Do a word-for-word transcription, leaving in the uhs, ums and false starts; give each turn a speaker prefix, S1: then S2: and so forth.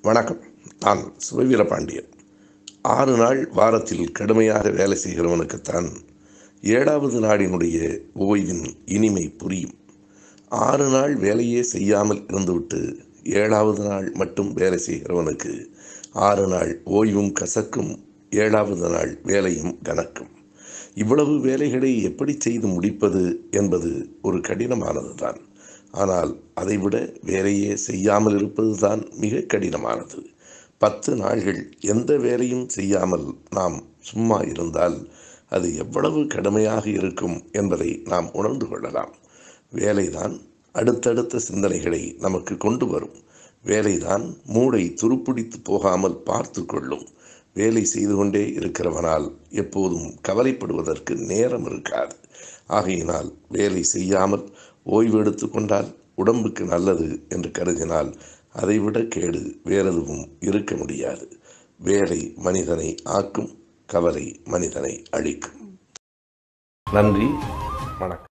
S1: வணக்கம். நான் சிவவீரபாண்டியன். ஆறு நாள் வாரத்தில் கடுமையாக வேலை செய்கிறவனுக்குத்தான் ஏழாவது நாளினுடைய ஓய்வின் இனிமை புரியும். ஆறு நாள் வேலையே செய்யாமல் இருந்துவிட்டு ஏழாவது நாள் மட்டும் வேலை செய்கிறவனுக்கு ஆறு நாள் ஓய்வும் கசக்கும், ஏழாவது நாள் வேலையும் கனக்கும். இவ்வளவு வேலைகளை எப்படி செய்து முடிப்பது என்பது ஒரு கடினமானது தான். ஆனால் அதைவிட வேலையே செய்யாமல் இருப்பது தான் மிக கடினமானது. பத்து நாள்கள் எந்த வேலையும் செய்யாமல் நாம் சும்மா இருந்தால் அது எவ்வளவு கடுமையாக இருக்கும் என்பதை நாம் உணர்ந்து கொள்ளலாம். வேலைதான் அடுத்தடுத்த சிந்தனைகளை நமக்கு கொண்டு வரும். வேலைதான் மூளை துருப்பிடித்து போகாமல் பார்த்து கொள்ளும். வேலை செய்து கொண்டே இருக்கிறவனால் எப்போதும் கவலைப்படுவதற்கு நேரம் இருக்காது. ஆகையினால் வேலை செய்யாமல் ஓய்வு எடுத்து கொண்டால் உடம்புக்கு நல்லது என்று கருதினால் அதைவிட கேடு வேறெதுவும் இருக்க முடியாது. வேலை மனிதனை ஆக்கும், கவலை மனிதனை அழிக்கும். நன்றி, வணக்கம்.